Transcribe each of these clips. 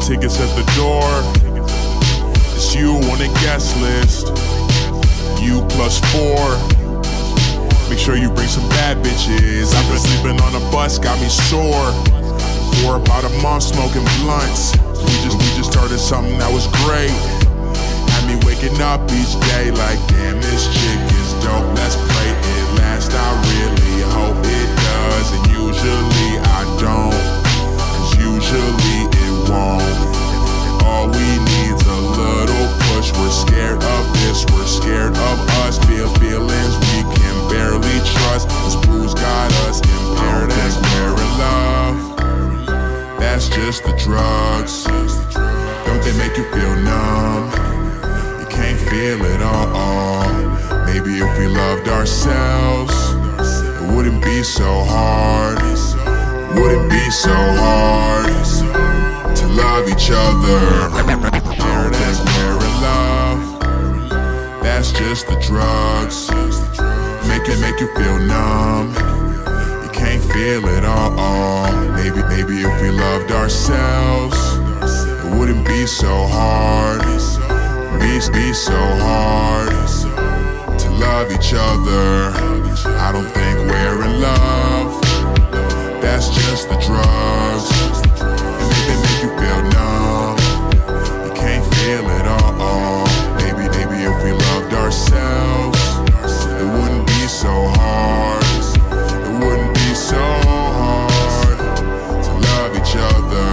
tickets at the door. It's you on the guest list. You +4. Make sure you bring some bad bitches. I've been sleeping on a bus, got me sore. For about a month smoking blunts. We just started something that was great. Had me waking up each day like, damn, this chick is dope. Let's play it last. I really hope it does, and usually I don't, 'cause usually it won't. All we need's a little push. We're scared of this, we're scared of us. Feel feelings we can barely trust. This booze got us impaired as we're in love. That's just the drugs. Don't they make you feel numb? You can't feel it all. Maybe if we loved ourselves, it wouldn't be so hard. Wouldn't be so hard to love each other. There it is, we're in love. That's just the drugs. Make you feel numb. You can't feel it all. Maybe if we loved ourselves, it wouldn't be so hard. Be so hard to love each other. I don't think we're in love. That's just the drugs. They make you feel numb. You can't feel it all. Maybe if we loved ourselves, it wouldn't be so hard. It wouldn't be so hard to love each other.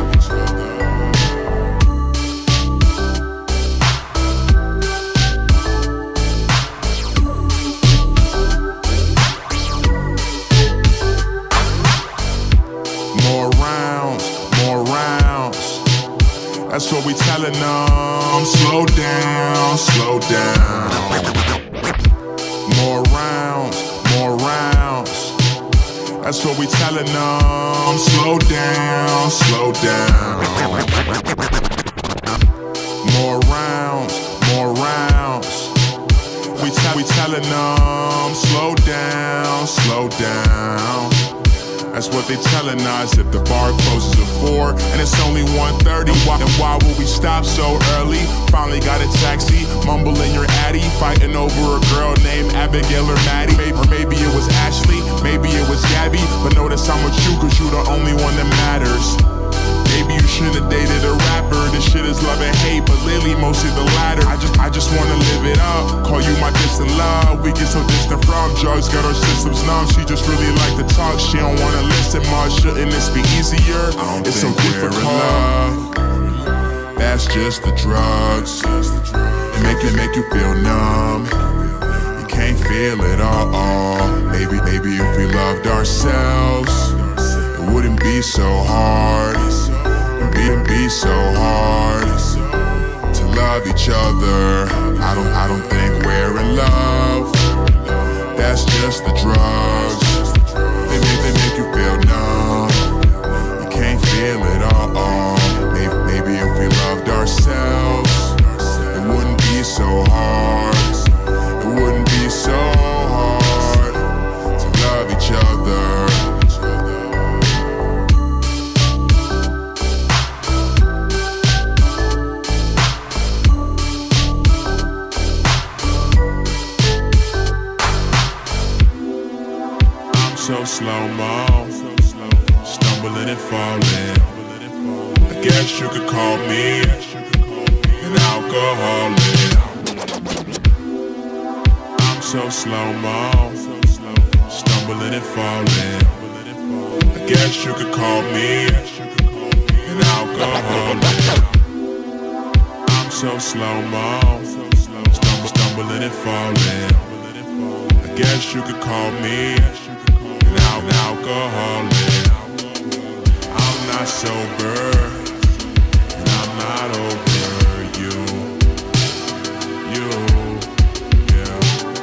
More rounds. That's what we telling them. Slow down, slow down. More rounds. That's what we telling them. Slow down, slow down. More rounds. We telling them. Slow down. That's what they telling us. If the bar closes at 4 and it's only 1:30, then why would we stop so early? Finally got a taxi, mumbling your addy, fighting over a girl named Abigail or Maddie. Or maybe it was Ashley, maybe it was Gabby. But notice I'm with you, 'cause you the only one that matters. Maybe you should've dated a rapper. This shit is love and hate, but lately mostly the latter. I just wanna live it up, call you my distant love. We get so distant from drugs, got our systems numb. She just really like to talk, she don't wanna listen much. Shouldn't this be easier? It's so difficult. That's just the drugs. It make you feel numb. You can't feel it all. Maybe if we loved ourselves, it wouldn't be so hard. Wouldn't be so hard to love each other. I don't think we're in love. That's just the drugs. They make you feel numb. You can't feel it all. Maybe if we loved ourselves, it wouldn't be so hard. It wouldn't be so hard to love each other. So slow-mo, stumbling and falling. I guess you could call me an alcoholic. I'm so slow-mo, stumbling and falling. I guess you could call me an alcoholic. I'm so slow-mo, stumbling and falling. I guess you could call me an alcoholic. I'm not sober, and I'm not over you, yeah.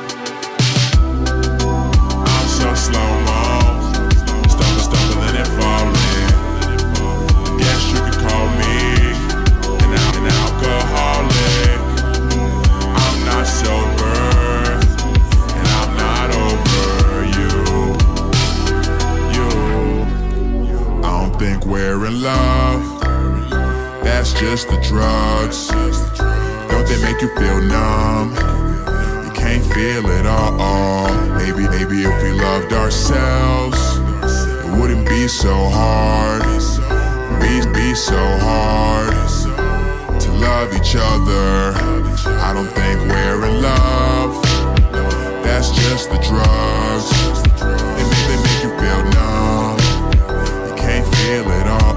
I'm so slow-mo, stumbling and falling. Guess you could call me an alcoholic. I'm not sober, and I'm not over you. I don't think we're in love. That's just the drugs. Don't they make you feel numb? You can't feel it all. Maybe if we loved ourselves, it wouldn't be so hard. Be so hard to love each other. I don't think we're in love. That's just the drugs. They make you feel numb. You can't feel it all.